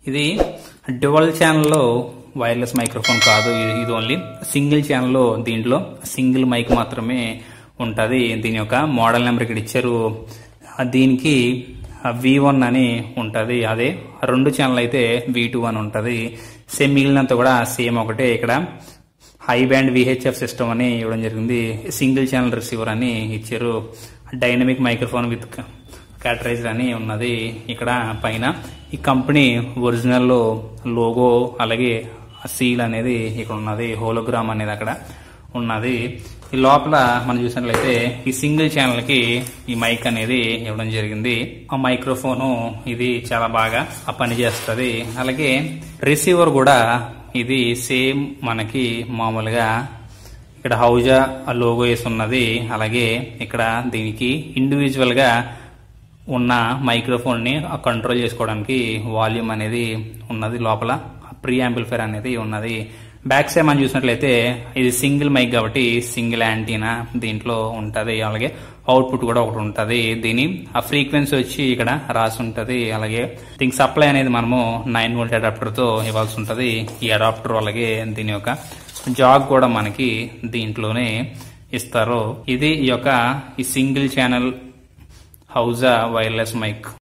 ఇది డ్యువల్ ఛానల్లో wireless microphone కాదు, ఇది ఓన్లీ సింగిల్ ఛానల్లో. దీంట్లో సింగిల్ మైక్ మాత్రమే ఉంటుంది. దీని యొక్క మోడల్ నెంబర్ ఇక్కడ ఇచ్చారు. దీనికి V1 అని ఉంటుంది. అదే 2 ఛానల్ అయితే V2 అని ఉంటుంది. సేమ్ మిగిలినంత కూడా సేమ్ ఒకటే. ఇక్కడ హై బ్యాండ్ VHF సిస్టమ్ అని ఇవ్వడం జరిగింది. సింగిల్ ఛానల్ రిసీవర్ అని ఇచ్చారు. డైనమిక్ మైక్రోఫోన్ విత్ క్యాటరైజర్ అని ఉన్నది. ఇక్కడ పైన ఈ కంపెనీ ఒరిజినల్ లోగో అలాగే సీల్ అనేది ఇక్కడ ఉన్నది. హోలోగ్రామ్ అనేది అక్కడ ఉన్నది. ఈ లోపల మనం చూసినట్లయితే ఈ సింగిల్ ఛానల్ కి ఈ మైక్ అనేది ఇవ్వడం జరిగింది. ఆ మైక్రోఫోను ఇది చాలా బాగా పనిచేస్తుంది. అలాగే రిసీవర్ కూడా ఇది సేమ్ మనకి మామూలుగా ఇక్కడ హౌజా లోగో వేసి ఉన్నది. అలాగే ఇక్కడ దీనికి ఇండివిజువల్ గా ఉన్న మైక్రోఫోన్ ని కంట్రోల్ చేసుకోవడానికి వాల్యూమ్ అనేది ఉన్నది. లోపల ప్రీ యాంప్లిఫైర్ అనేది ఉన్నది. బ్యాక్ సైడ్ మనం చూసినట్లయితే ఇది సింగిల్ మైక్ కాబట్టి సింగిల్ యాంటీనా దీంట్లో ఉంటది. అలాగే అవుట్పుట్ కూడా ఒకటి ఉంటది. దీని ఆ ఫ్రీక్వెన్సీ వచ్చి ఇక్కడ రాసి ఉంటది. అలాగే దీనికి సప్లై అనేది మనము 9 వోల్ట్ అడాప్టర్ తో ఇవ్వాల్సి ఉంటది. ఈ అడాప్టర్ అలాగే దీని యొక్క జాగ్ కూడా మనకి దీంట్లోనే ఇస్తారు. ఇది ఈ సింగిల్ ఛానల్ హౌజా వైర్లెస్ మైక్.